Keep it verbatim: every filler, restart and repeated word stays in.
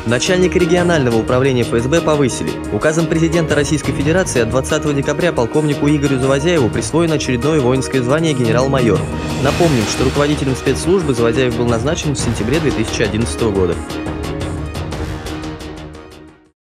Начальника регионального управления эф эс бэ повысили. Указом президента Российской Федерации от двадцатого декабря полковнику Игорю Заводяеву присвоено очередное воинское звание генерал-майор. Напомним, что руководителем спецслужбы Заводяев был назначен в сентябре две тысячи одиннадцатого года.